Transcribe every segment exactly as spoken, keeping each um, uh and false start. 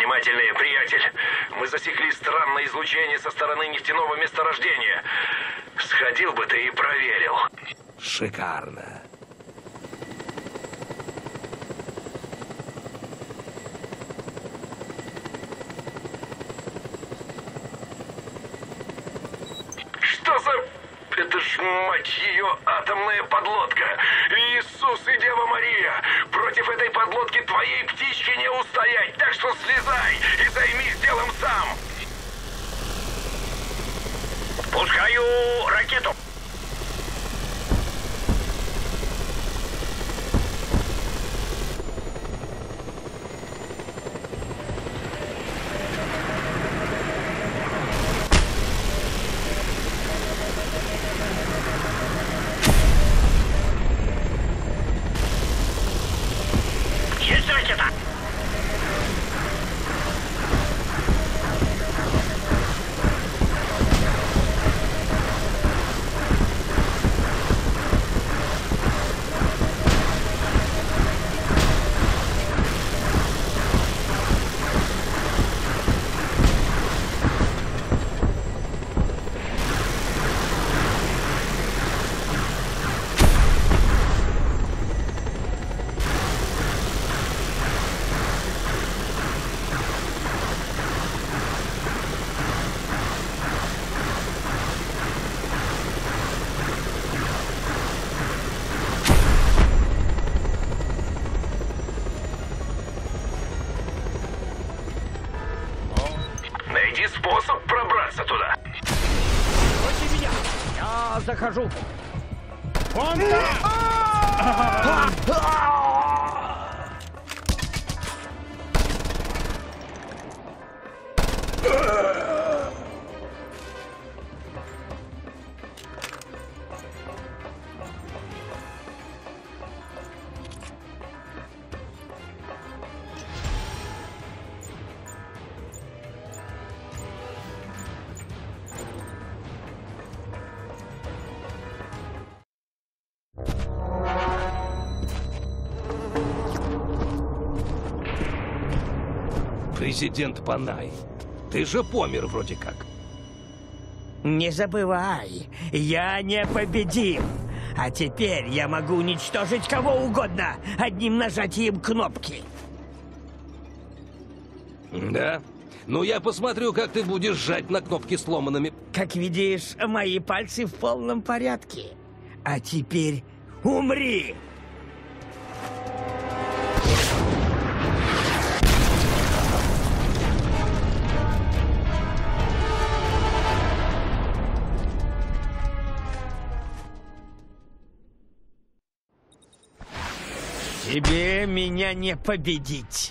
Внимательнее, приятель. Мы засекли странное излучение со стороны нефтяного месторождения. Сходил бы ты и проверил. Шикарно. Что за... Это ж, мать ее, атомная подлодка. Иисус и Дева Мария. Против этой подлодки твоей птички не устоять. Так что слезай и займись делом сам. Пускаю ракету. Есть ракета! Найди способ пробраться туда. Против меня! Я захожу. Вон там! Президент Панай, ты же помер вроде как. Не забывай, я непобедим. А теперь я могу уничтожить кого угодно одним нажатием кнопки. Да? Ну, я посмотрю, как ты будешь сжать на кнопки сломанными. Как видишь, мои пальцы в полном порядке. А теперь умри! Тебе меня не победить.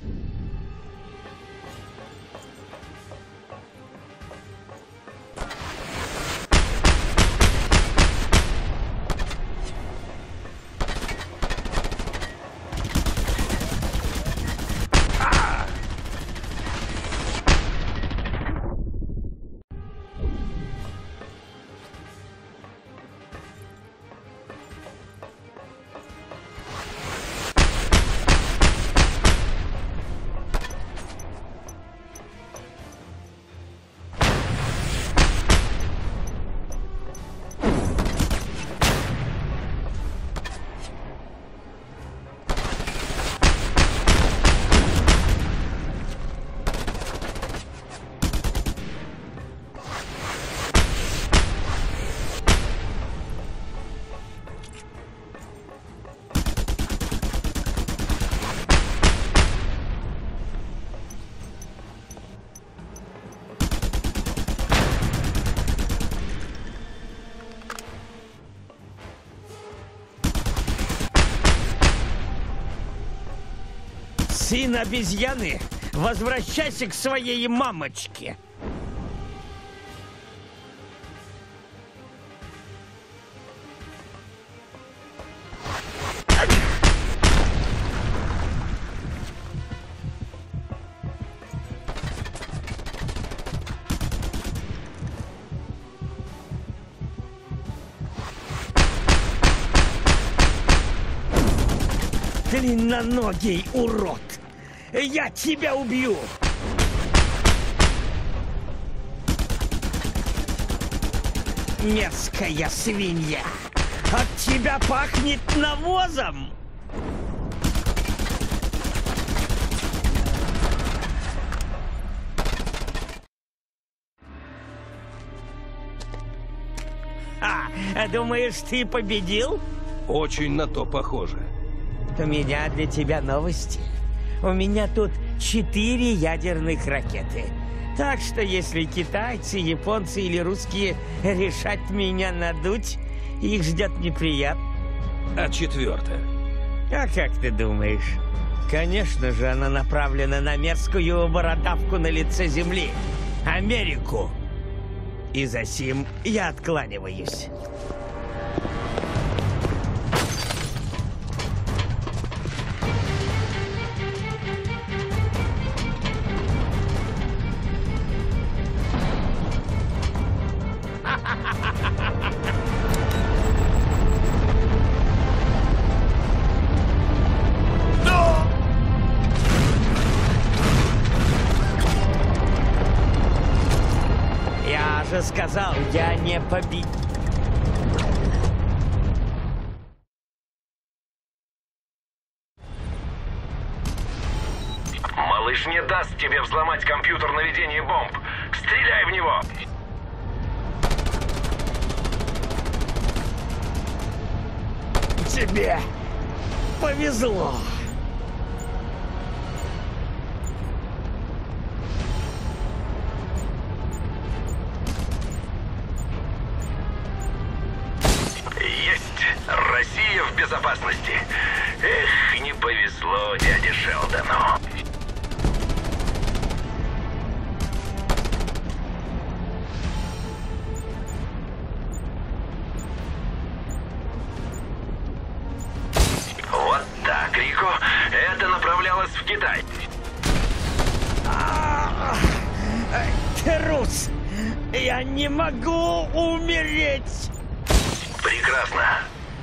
Сын обезьяны, возвращайся к своей мамочке. Длинноногий урод! Я тебя убью! мерзкая свинья! От тебя пахнет навозом! А, думаешь, ты победил? Очень на то похоже. У меня для тебя новости. У меня тут четыре ядерных ракеты. Так что если китайцы, японцы или русские решат меня надуть, их ждет неприятно. А четвертая? А как ты думаешь? Конечно же, она направлена на мерзкую бородавку на лице Земли. Америку. И за сим я откланиваюсь. Я же сказал, я не победил. Малыш не даст тебе взломать компьютер наведения бомб. Стреляй в него! Тебе повезло. Есть! Россия в безопасности. Эх, не повезло дяде Шелдону. Вот так, Рико. Это направлялось в Китай. Трус! Я не могу умереть! Прекрасно.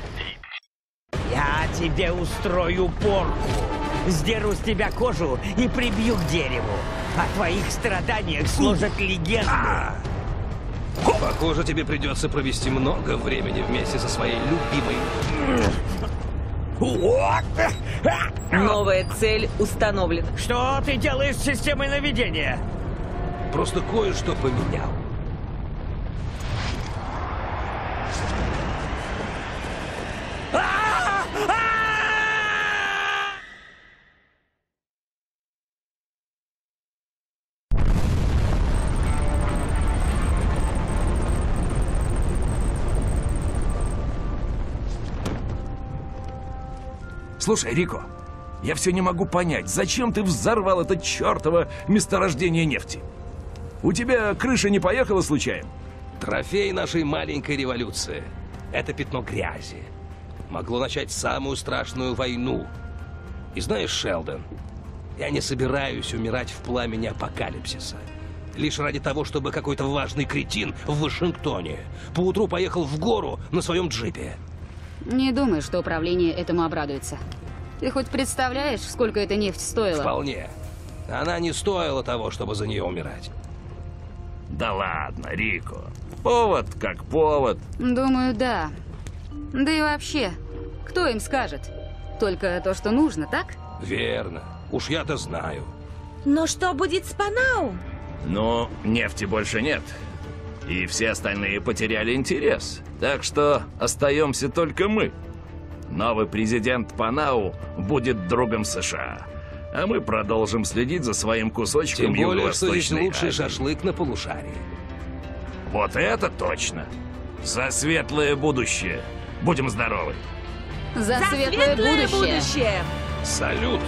Я тебе устрою порку. Сдеру с тебя кожу и прибью к дереву. О твоих страданиях сложат легенды. Похоже, тебе придется провести много времени вместе со своей любимой. Новая цель установлена. Что ты делаешь с системой наведения? Просто кое-что поменял. Слушай, Рико, я все не могу понять, зачем ты взорвал это чертово месторождение нефти? У тебя крыша не поехала случайно? Трофей нашей маленькой революции. Это пятно грязи. Могло начать самую страшную войну. И знаешь, Шелдон, я не собираюсь умирать в пламени апокалипсиса. Лишь ради того, чтобы какой-то важный кретин в Вашингтоне поутру поехал в гору на своем джипе. Не думаю, что управление этому обрадуется. Ты хоть представляешь, сколько эта нефть стоила? Вполне. Она не стоила того, чтобы за нее умирать. Да ладно, Рико. Повод как повод. Думаю, да. Да и вообще, кто им скажет? Только то, что нужно, так? Верно. Уж я-то знаю. Но что будет с Панау? Но нефти больше нет. И все остальные потеряли интерес. Так что остаемся только мы. Новый президент Панау будет другом США. А мы продолжим следить за своим кусочком Тем более, что здесь Юго-Восточной лучший Азии. шашлык на полушарии. Вот это точно. За светлое будущее. Будем здоровы. За, За светлое, будущее. будущее! Салют!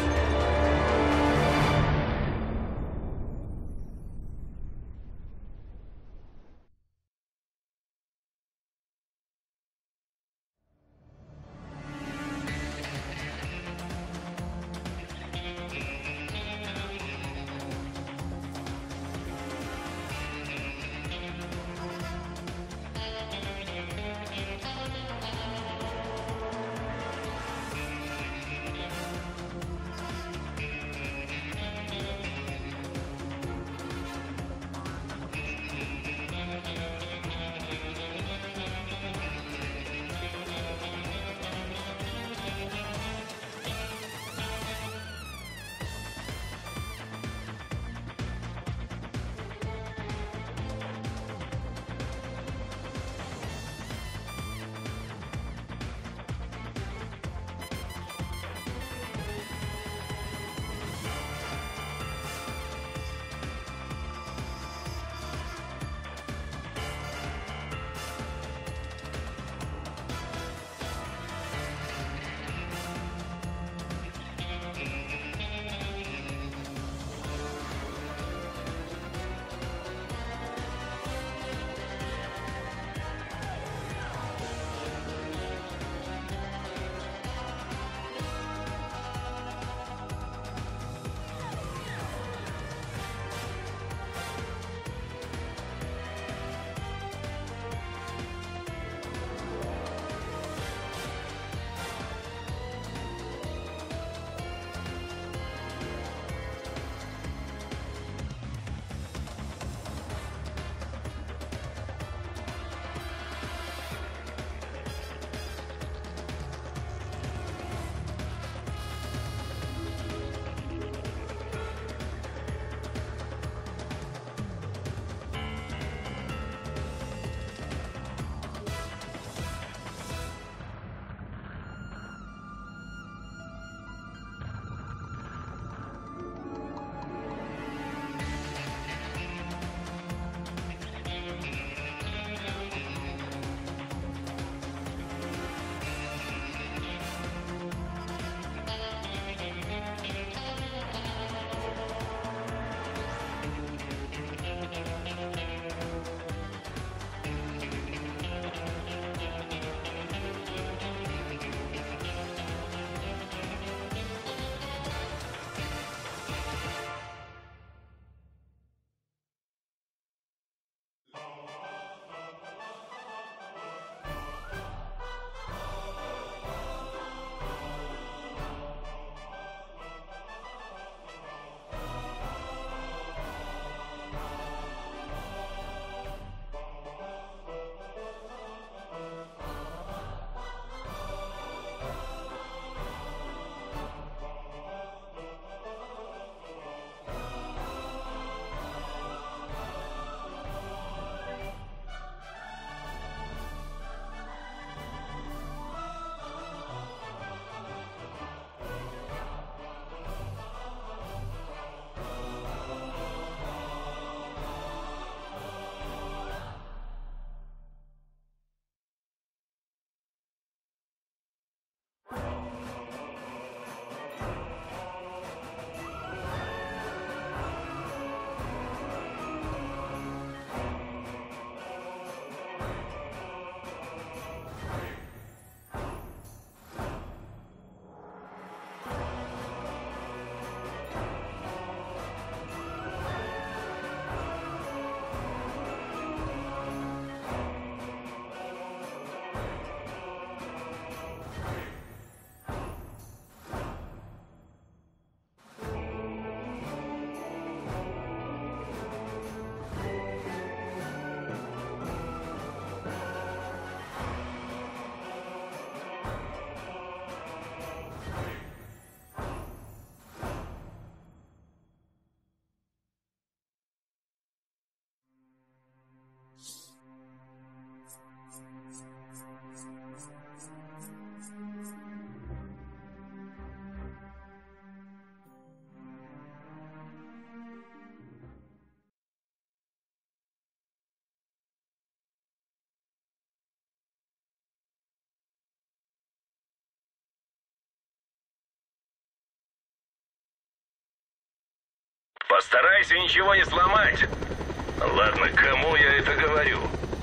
Постарайся ничего не сломать. Ладно, кому я это говорю?